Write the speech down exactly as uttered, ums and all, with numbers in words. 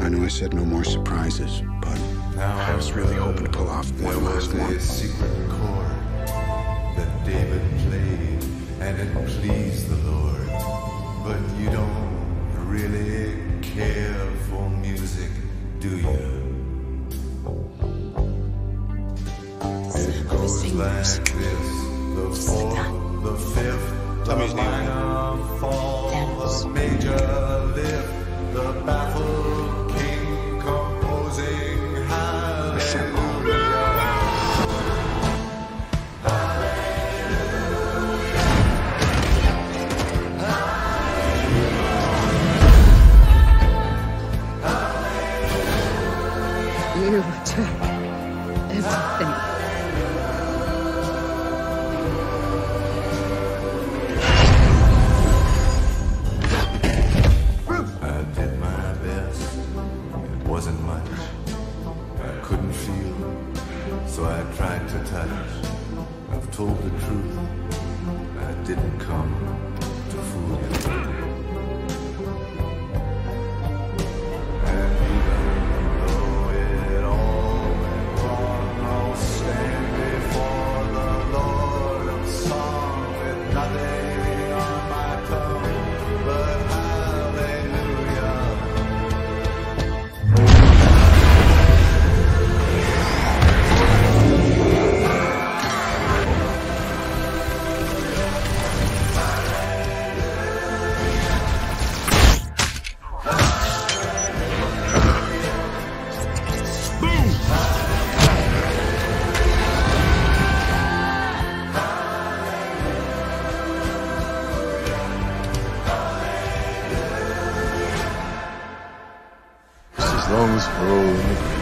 I know I said no more surprises, but I was really hoping to pull off one last one. There was a secret chord that David played, and it pleased the Lord. But you don't really care for music, do you? It goes like this: the fourth, the fifth, the minor fall, the major lift, the baffled king composing hallelujah. You took everything. I did my best. It wasn't much. I couldn't feel, so I tried to touch. I've told the truth. I didn't come to fool you. And even though it all went wrong, I'll stand before the Lord of song with nothing on my tongue but hallelujah. As long as we're all in the